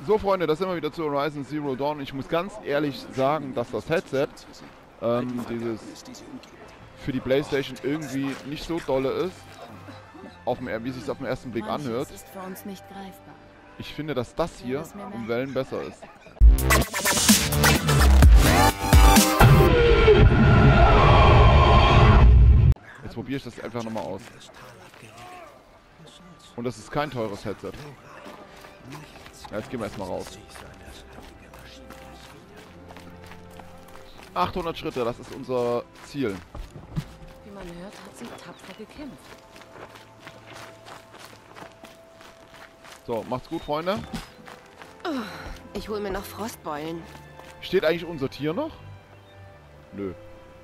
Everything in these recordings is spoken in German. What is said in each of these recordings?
So, Freunde, das sind wir wieder zu Horizon Zero Dawn. Ich muss ganz ehrlich sagen, dass das Headset, dieses für die PlayStation irgendwie nicht so dolle ist, wie es sich auf den ersten Blick anhört. Ist für uns nicht greifbar. Ich finde, dass das hier um Wellen besser ist. Jetzt probiere ich das einfach nochmal aus. Und das ist kein teures Headset. Ja, jetzt gehen wir erstmal raus. 800 Schritte, das ist unser Ziel. Wie man hört, hat sie tapfer gekämpft. So, macht's gut, Freunde. Ich hole mir noch Frostbeulen. Steht eigentlich unser Tier noch? Nö.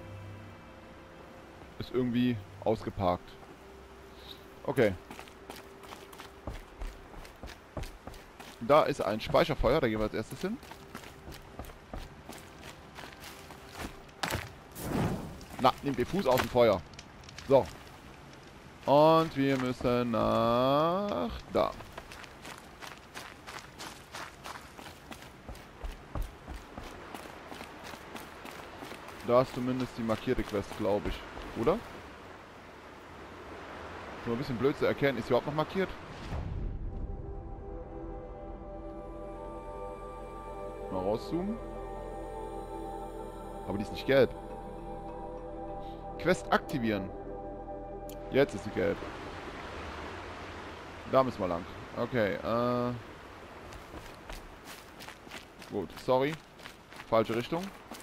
Ist irgendwie ausgeparkt. Okay. Da ist ein Speicherfeuer, da gehen wir als erstes hin. Na, nehmt den Fuß aus dem Feuer. So. Und wir müssen nach da. Da ist zumindest die markierte Quest, glaube ich. Oder? Schon ein bisschen blöd zu erkennen. Ist sie überhaupt noch markiert? Mal rauszoomen. Aber die ist nicht gelb. Quest aktivieren. Jetzt ist sie gelb. Da müssen wir lang. Okay, gut, sorry. Falsche Richtung.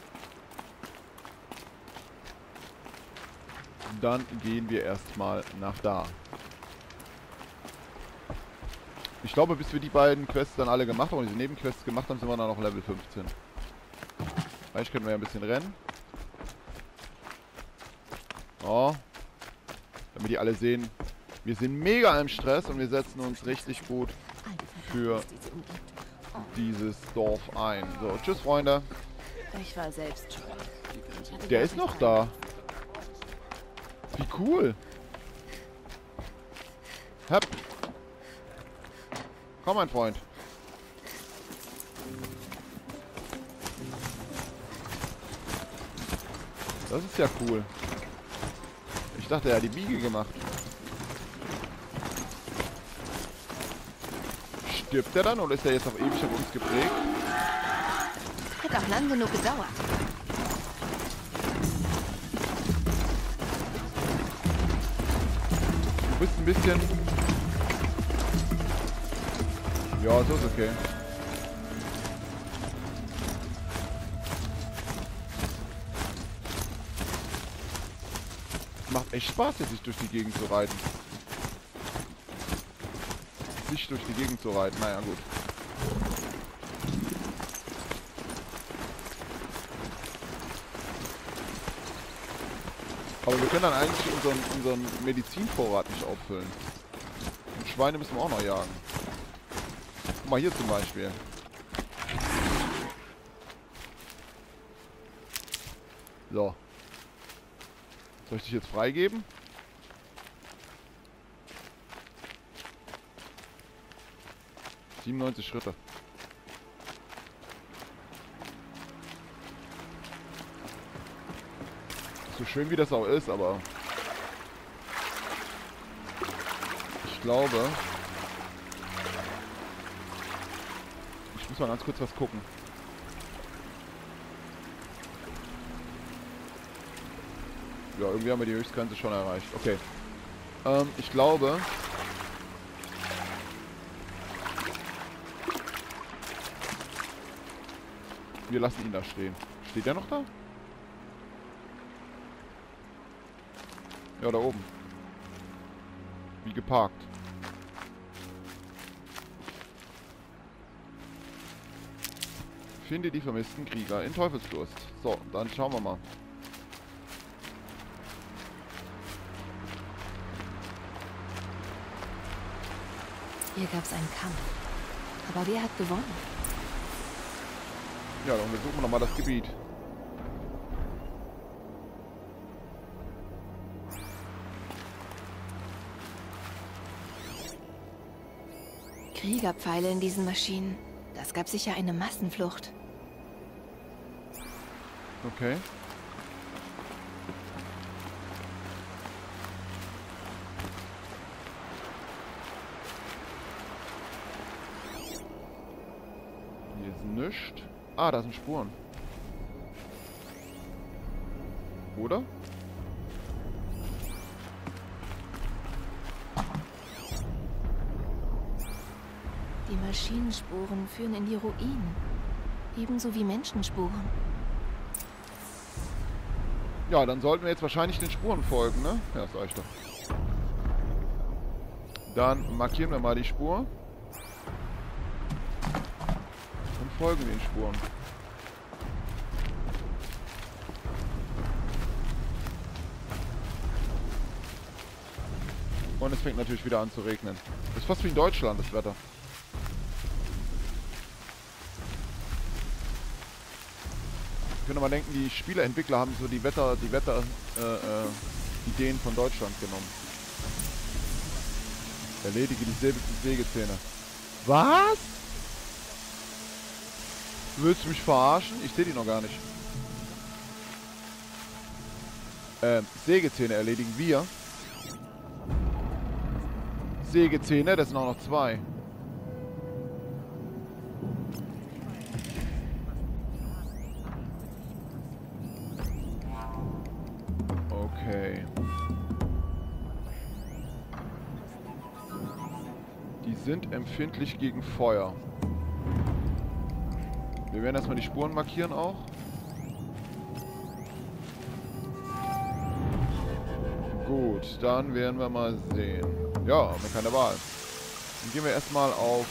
Dann gehen wir erstmal nach da. Ich glaube, bis wir die beiden Quests dann alle gemacht haben, diese Nebenquests gemacht haben, sind wir dann noch Level 15. Vielleicht können wir ja ein bisschen rennen. Oh. Damit die alle sehen, wir sind mega im Stress und wir setzen uns richtig gut für dieses Dorf ein. So, tschüss, Freunde. Ich war selbst schuld. Der ist noch da. Wie cool. Hopp. Komm, mein Freund. Das ist ja cool. Ich dachte, er hat die Biege gemacht. Stirbt er dann oder ist er jetzt auf ewig auf uns geprägt? Hat auch lang genug gedauert. Du bist ein bisschen... Ja, so ist okay. Macht echt Spaß, jetzt sich durch die Gegend zu reiten. Sich durch die Gegend zu reiten, naja gut. Aber wir können dann eigentlich unseren Medizinvorrat nicht auffüllen. Und Schweine müssen wir auch noch jagen. Guck mal hier zum Beispiel. So. Soll ich dich jetzt freigeben? ...97 Schritte. So schön wie das auch ist, aber... Ich glaube... Ich muss mal ganz kurz was gucken. Ja, irgendwie haben wir die Höchstgrenze schon erreicht. Okay. Ich glaube... Wir lassen ihn da stehen. Steht der noch da? Ja, da oben. Wie geparkt. Finde die vermissten Krieger in Teufelsdurst. So, dann schauen wir mal. Hier gab es einen Kampf. Aber wer hat gewonnen? Ja, dann besuchen wir nochmal das Gebiet. Kriegerpfeile in diesen Maschinen. Das gab sicher eine Massenflucht. Okay. Hier ist nichts. Ah, da sind Spuren. Oder? Die Maschinenspuren führen in die Ruinen. Ebenso wie Menschenspuren. Ja, dann sollten wir jetzt wahrscheinlich den Spuren folgen, ne? Ja, das reicht doch. Dann markieren wir mal die Spur. Und folgen den Spuren. Und es fängt natürlich wieder an zu regnen. Das ist fast wie in Deutschland, das Wetter. Ich könnte mal denken, die Spieleentwickler haben so die Ideen von Deutschland genommen. Erledige die Sägezähne. Was? Willst du mich verarschen? Ich sehe die noch gar nicht. Sägezähne erledigen wir. Sägezähne, das sind auch noch 2. Okay. Die sind empfindlich gegen Feuer. Wir werden erstmal die Spuren markieren auch. Gut, dann werden wir mal sehen. Ja, haben wir keine Wahl. Dann gehen wir erstmal auf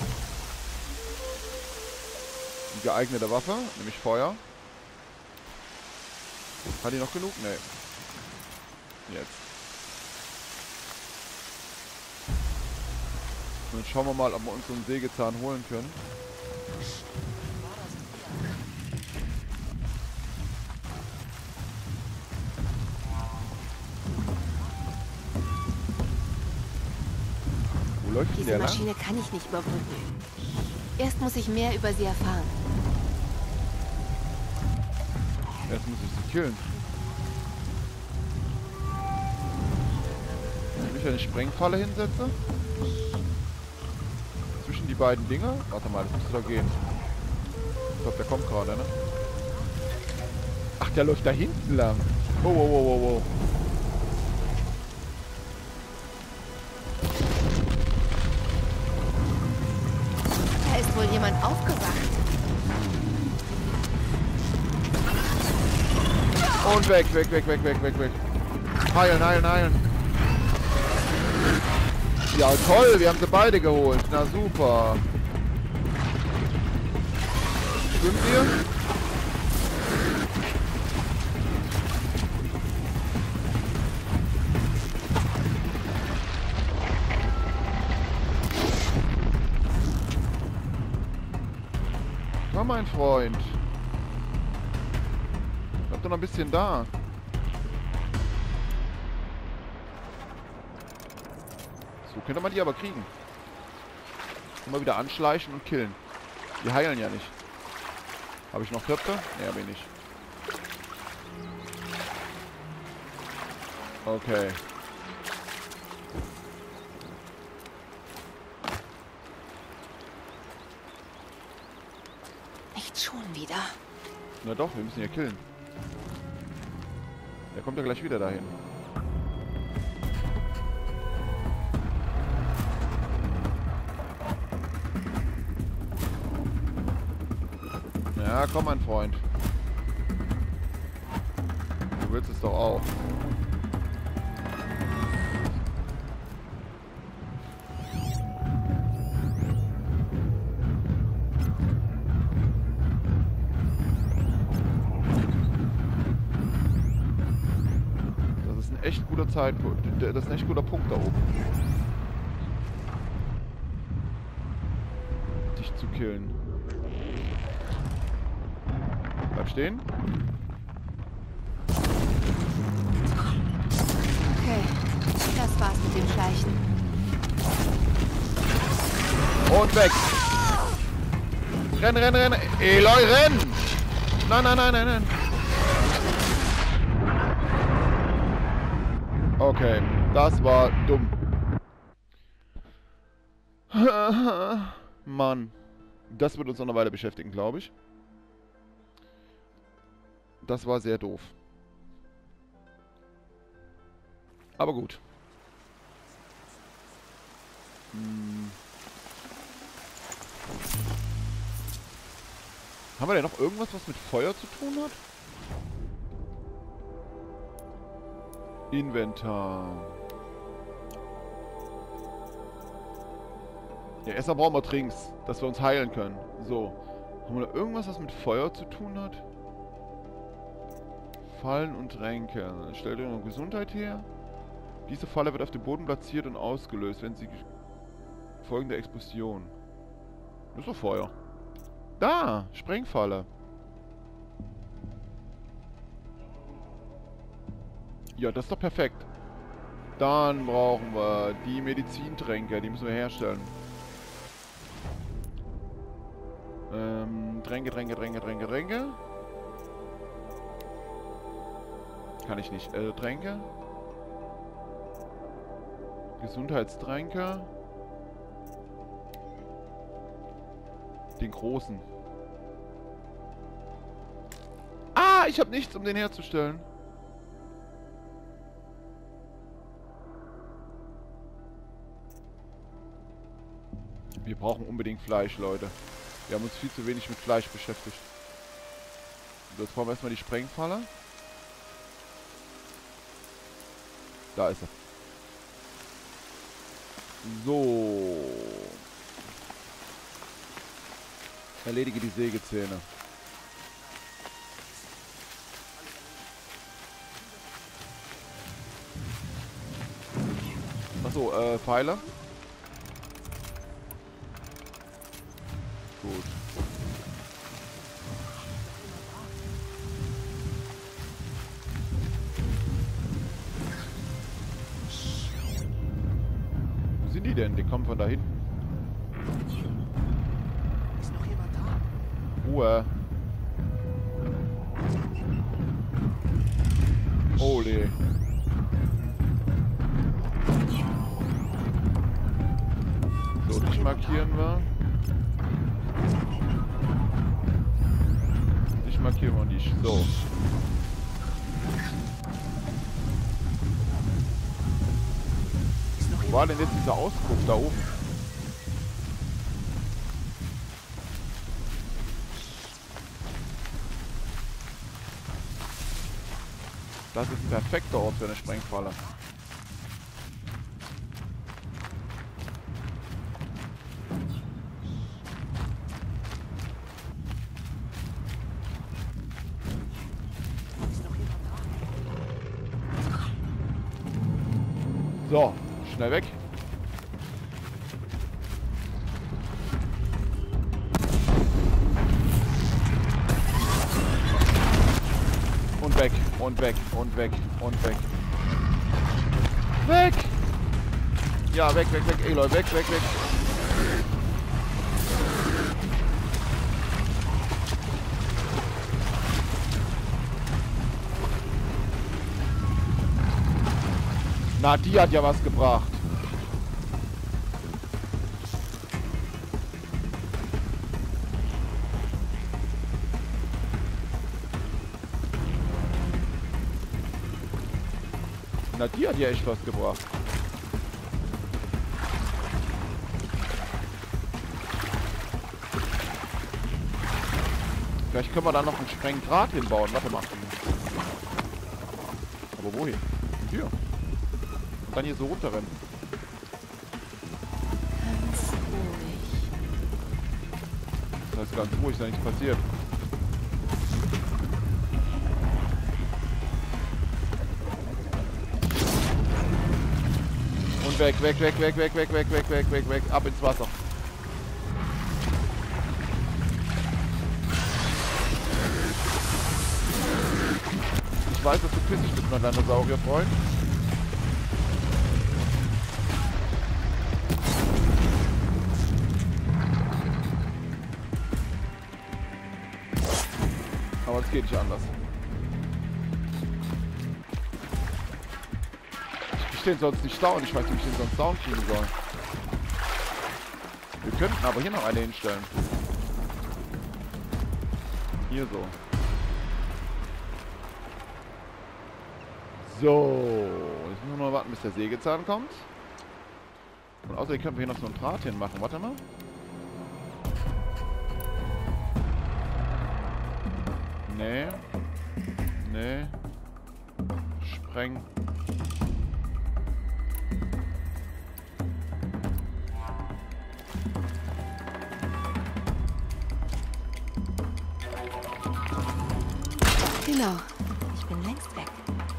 die geeignete Waffe, nämlich Feuer. Hat die noch genug? Nee. Jetzt. Und dann schauen wir mal, ob wir uns so einen Sägezahn holen können. Wo läuft denn Diese der lang? Maschine kann ich nicht überbrücken. Erst muss ich mehr über sie erfahren. Erst muss ich sie killen. Wenn ich eine Sprengfalle hinsetze? Zwischen die beiden Dinger? Warte mal, das müsste doch gehen. Ich glaube, der kommt gerade, ne? Ach, der läuft da hinten lang. Wow, wow, wow, wow, wow. Da ist wohl jemand aufgewacht. Und weg, weg, weg, weg, weg, weg, weg. Heilen, heilen, heilen. Ja, toll, wir haben sie beide geholt. Na super. Schwimmt ihr? Komm, mein Freund. Bleib doch noch ein bisschen da. So könnte man die aber kriegen. Immer wieder anschleichen und killen. Die heilen ja nicht. Habe ich noch Töpfe? Ne, habe ich nicht. Okay. Nicht schon wieder. Na doch, wir müssen hier killen. Der kommt ja gleich wieder dahin. Ja, komm, mein Freund. Du willst es doch auch. Das ist ein echt guter Zeitpunkt. Das ist ein echt guter Punkt da oben. Dich zu killen. Bleib stehen. Okay, das war's mit dem Schleichen. Und weg. Renn, renn, renn. Eloy, renn! Nein, nein, nein, nein, nein. Okay, das war dumm. Mann. Das wird uns noch eine Weile beschäftigen, glaube ich. Das war sehr doof. Aber gut. Haben wir denn noch irgendwas, was mit Feuer zu tun hat? Inventar. Ja, erstmal brauchen wir Trinks, dass wir uns heilen können. So. Haben wir da irgendwas, was mit Feuer zu tun hat? Fallen und Tränke. Stellt eure Gesundheit her. Diese Falle wird auf dem Boden platziert und ausgelöst, wenn sie folgende Explosion. Das ist doch Feuer. Da! Sprengfalle. Ja, das ist doch perfekt. Dann brauchen wir die Medizintränke. Die müssen wir herstellen. Tränke. Kann ich nicht. Tränke. Gesundheitstränke. Den großen. Ah, ich habe nichts, um den herzustellen. Wir brauchen unbedingt Fleisch, Leute. Wir haben uns viel zu wenig mit Fleisch beschäftigt. So, jetzt brauchen wir erstmal die Sprengfalle. Da ist er. So. Erledige die Sägezähne. Achso, Pfeile. Gut. Wo sind die denn? Die kommen von da hinten. Ist noch jemand da? Ruhe. Ole. So, dich markieren wir. Dich markieren wir nicht. So. Wo war denn jetzt dieser Ausguck da oben? Das ist ein perfekter Ort für eine Sprengfalle. So, schnell weg. Und weg, und weg, und weg, und weg. Weg! Ja, weg, weg, weg, Eloy, weg, weg, weg. Na, die hat ja was gebracht. Na, die hat ja echt was gebracht. Vielleicht können wir da noch einen Sprengdraht hinbauen. Warte mal. Aber wohin? Hier. Und dann hier so runterrennen. Ganz ruhig. Das heißt ganz ruhig, ist ja nichts passiert. Und weg, weg, weg, weg, weg, weg, weg, weg, weg, weg, weg, ab ins Wasser. Ich weiß, dass du pissig bist, mein Dinosaurier, Freund. Aber es geht nicht anders. Ich den sonst nicht down. Ich weiß nicht, wie ich den sonst down kriegen soll. Wir könnten aber hier noch eine hinstellen. Hier so. So. Jetzt müssen wir noch warten, bis der Sägezahn kommt. Und außerdem können wir hier noch so ein Draht hinmachen. Warte mal. Nee. Nee. Spreng. Genau. Ich bin längst weg.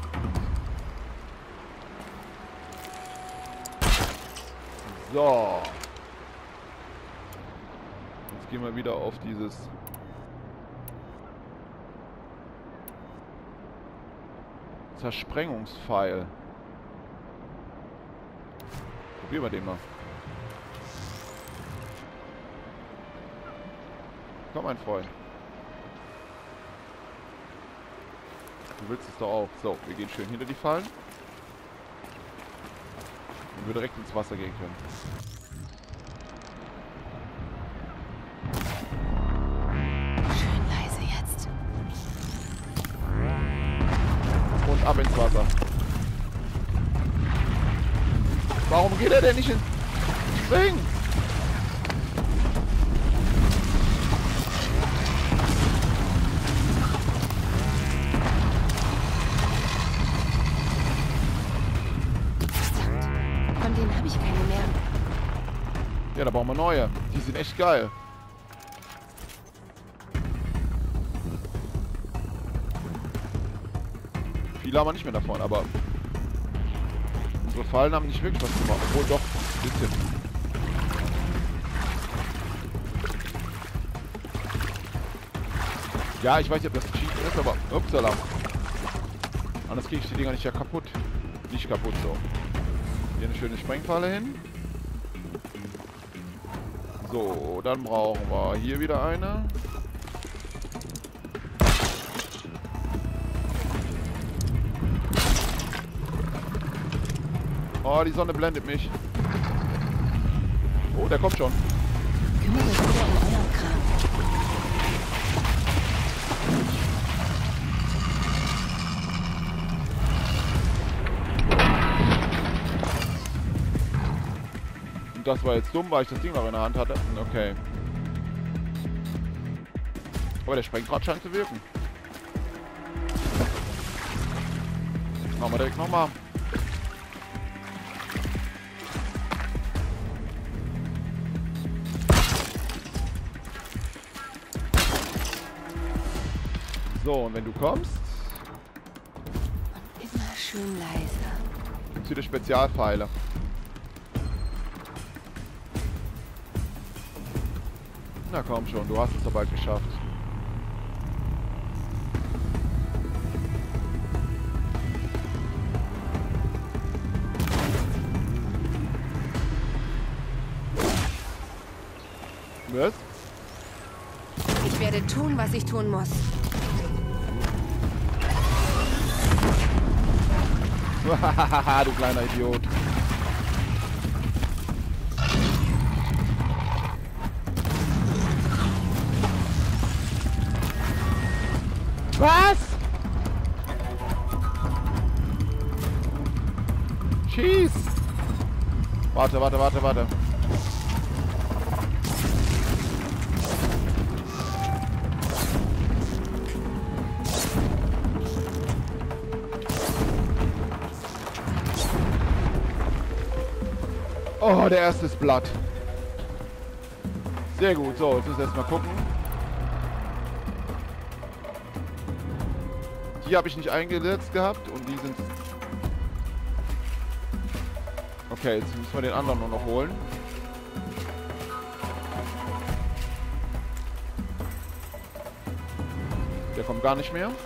So. Jetzt gehen wir wieder auf dieses... Zersprengungspfeil. Probieren wir den mal. Komm, mein Freund. Du willst es doch auch. So, wir gehen schön hinter die Fallen. Und wir direkt ins Wasser gehen können. Schön leise jetzt. Und ab ins Wasser. Warum geht er denn nicht ins Spring? Von denen habe ich keine mehr. Ja, da brauchen wir neue. Die sind echt geil. Viele haben wir nicht mehr davon, aber unsere Fallen haben nicht wirklich was gemacht. Obwohl doch, ein bisschen. Ja, ich weiß nicht, ob das Cheaten ist, aber upsala. Anders kriege ich die Dinger nicht ja kaputt. Nicht kaputt, so. Hier eine schöne Sprengfalle hin. So, dann brauchen wir hier wieder eine. Oh, die Sonne blendet mich. Oh, der kommt schon. Kümmert euch wieder um euren Kram. Und das war jetzt dumm, weil ich das Ding noch in der Hand hatte. Okay. Aber der Sprengdraht scheint zu wirken. Machen wir direkt nochmal. So, und wenn du kommst, Immer schön leise. gibt's wieder Spezialpfeile. Na komm schon, du hast es doch bald geschafft. Was? Ich werde tun, was ich tun muss. Du kleiner Idiot. Was? Schieß! Warte, warte, warte, warte. Oh, der erste ist Blatt. Sehr gut. So, jetzt müssen wir erstmal gucken. Die habe ich nicht eingesetzt gehabt und die sind... Okay, jetzt müssen wir den anderen nur noch holen. Der kommt gar nicht mehr.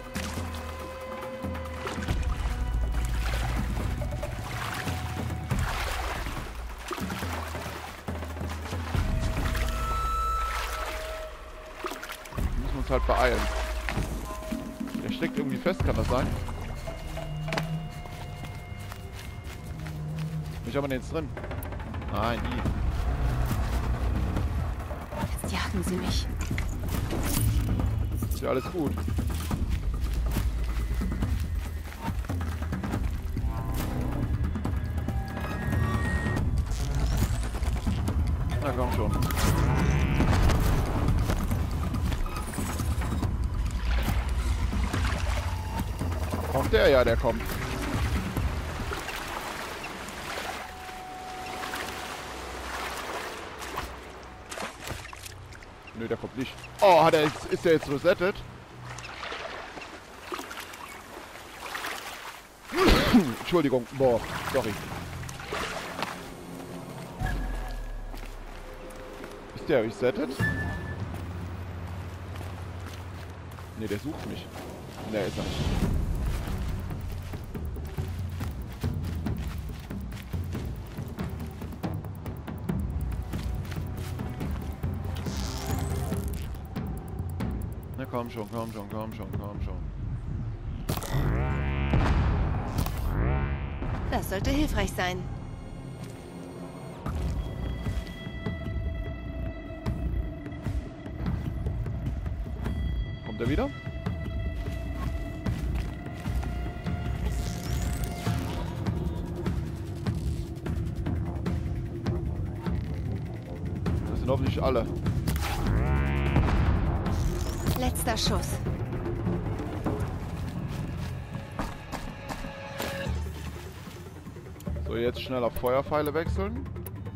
Halt beeilen. steckt irgendwie fest, kann das sein? Ich habe jetzt drin. Nein, nie. Jetzt jagen sie mich. Ist ja alles gut. Na komm schon. Kommt der? Ja, der kommt. Nö, der kommt nicht. Oh, ist der jetzt resettet? Entschuldigung. Boah, sorry. Ist der resettet? Ne, der sucht mich. Ne, ist er nicht. Na komm schon, komm schon, komm schon, komm schon. Das sollte hilfreich sein. Kommt er wieder? Das sind hoffentlich alle. Letzter Schuss. So, jetzt schnell auf Feuerpfeile wechseln.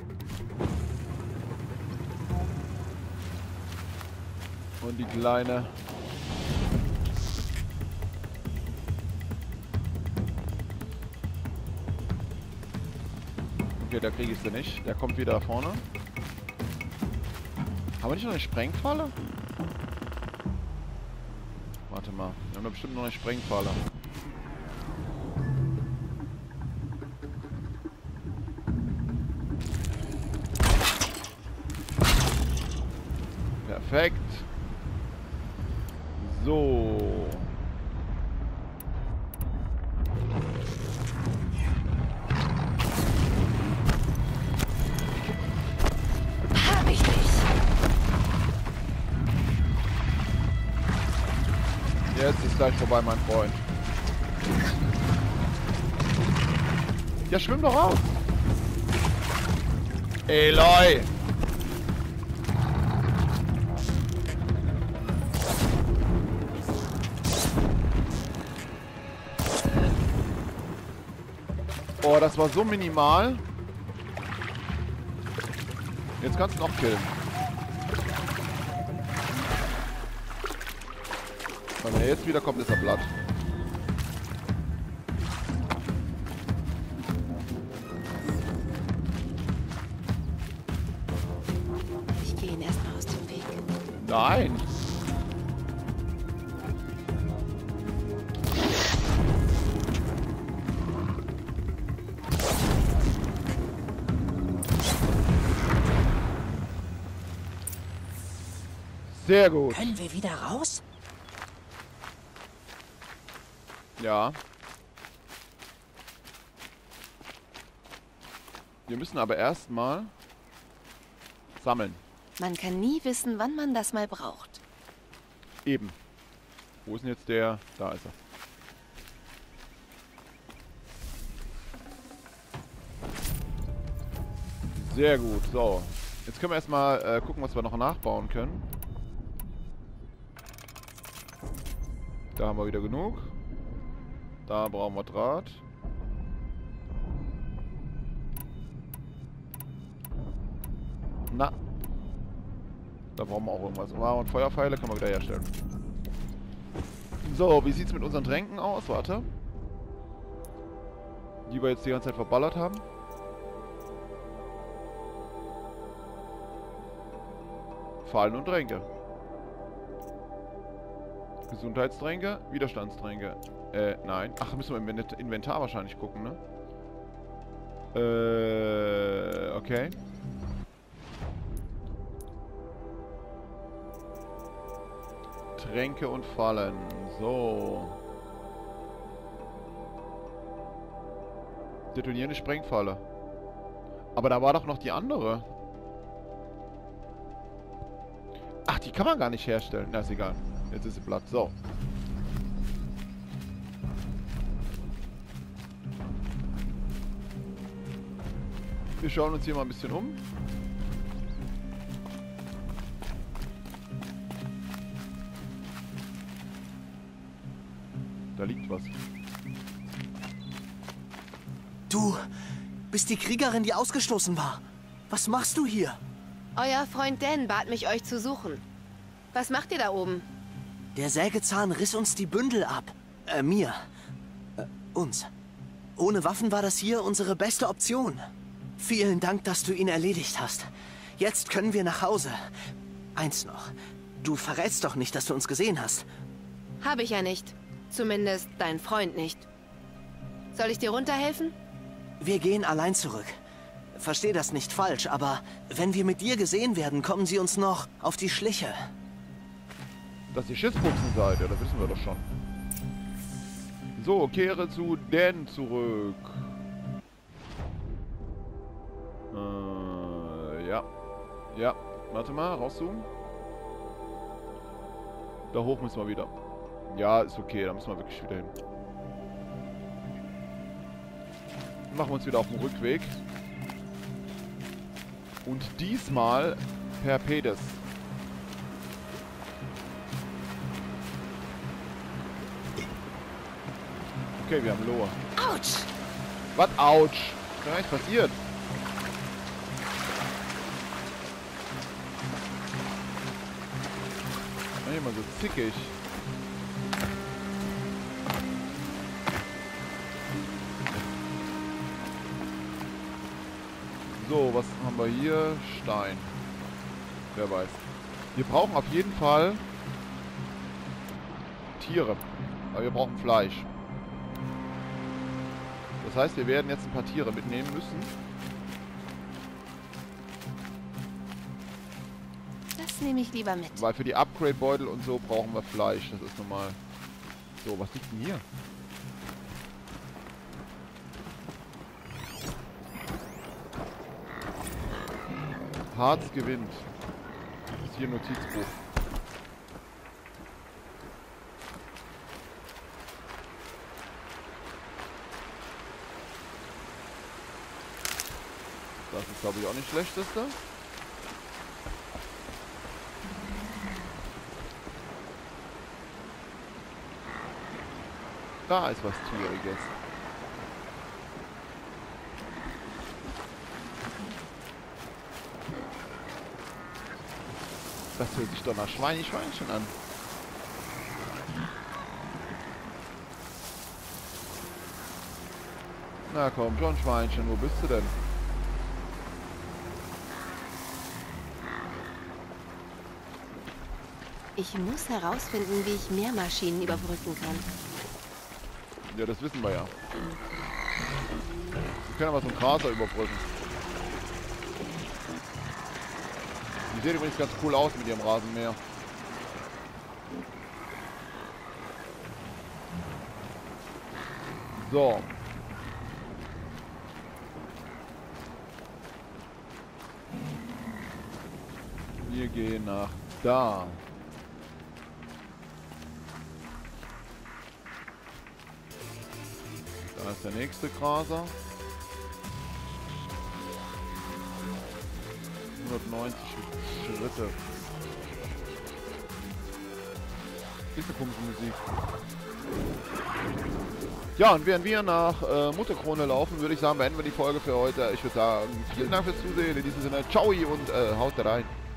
Und die kleine... Okay, da kriege ich sie nicht. Der kommt wieder da vorne. Haben wir nicht noch eine Sprengfalle? Warte mal. Wir haben doch bestimmt noch eine Sprengfalle. Perfekt. So. Hab ich dich. Jetzt ist gleich vorbei, mein Freund. Ja, schwimm doch raus. Eloy. Oh, das war so minimal. Jetzt kannst du noch killen. Wenn er jetzt wieder kommt, ist er platt. Ich gehe ihn erstmal aus dem Weg. Nein. Sehr gut. Können wir wieder raus? Ja. Wir müssen aber erstmal sammeln. Man kann nie wissen, wann man das mal braucht. Eben. Wo ist denn jetzt der? Da ist er. Sehr gut. So. Jetzt können wir erstmal gucken, was wir noch nachbauen können. Da haben wir wieder genug. Da brauchen wir Draht. Na. Da brauchen wir auch irgendwas. Und Feuerpfeile können wir wieder herstellen. So, wie sieht es mit unseren Tränken aus? Warte. Die wir jetzt die ganze Zeit verballert haben. Fallen und Tränke. Gesundheitstränke, Widerstandstränke. Nein. Ach, müssen wir im Inventar wahrscheinlich gucken, ne? Okay. Tränke und Fallen. So. Detonierende Sprengfalle. Aber da war doch noch die andere. Ach, die kann man gar nicht herstellen. Na, ist egal. Jetzt ist sie platt. So. Wir schauen uns hier mal ein bisschen um. Da liegt was. Du bist die Kriegerin, die ausgestoßen war. Was machst du hier? Euer Freund Dan bat mich, euch zu suchen. Was macht ihr da oben? Der Sägezahn riss uns die Bündel ab. Mir. Uns. Ohne Waffen war das hier unsere beste Option. Vielen Dank, dass du ihn erledigt hast. Jetzt können wir nach Hause. Eins noch. Du verrätst doch nicht, dass du uns gesehen hast. Habe ich ja nicht. Zumindest dein Freund nicht. Soll ich dir runterhelfen? Wir gehen allein zurück. Versteh das nicht falsch, aber wenn wir mit dir gesehen werden, kommen sie uns noch auf die Schliche. Dass ihr Schiffsbuchsen seid, ja, das wissen wir doch schon. So, kehre zu Dan zurück. Ja. Ja, warte mal, rauszoomen. Da hoch müssen wir wieder. Ja, ist okay, da müssen wir wirklich wieder hin. Machen wir uns wieder auf den Rückweg. Und diesmal per Pedes. Okay, wir haben Lohe. Autsch! Was? Autsch! Was ist denn eigentlich passiert? Immer so zickig. So, was haben wir hier? Stein. Wer weiß. Wir brauchen auf jeden Fall Tiere. Aber wir brauchen Fleisch. Das heißt, wir werden jetzt ein paar Tiere mitnehmen müssen. Das nehme ich lieber mit. Weil für die Upgrade-Beutel und so brauchen wir Fleisch. Das ist normal. So, was liegt denn hier? Harz gewinnt. Das ist hier ein Notizbuch. Das ist, glaube ich, auch nicht schlechteste. Da ist was Tieriges. Das hört sich doch nach Schweinchen an. Na komm schon, Schweinchen, wo bist du denn? Ich muss herausfinden, wie ich mehr Maschinen überbrücken kann. Ja, das wissen wir ja. Wir können aber so einen Kraser überbrücken. Die sehen übrigens ganz cool aus mit ihrem Rasenmäher. So. Wir gehen nach da. Da ist der nächste Kraser. 190 Schritte. Diese komische Musik. Ja, und während wir nach Mutterkrone laufen, würde ich sagen, beenden wir die Folge für heute. Ich würde sagen, vielen Dank fürs Zusehen. In diesem Sinne, ciao und haut rein.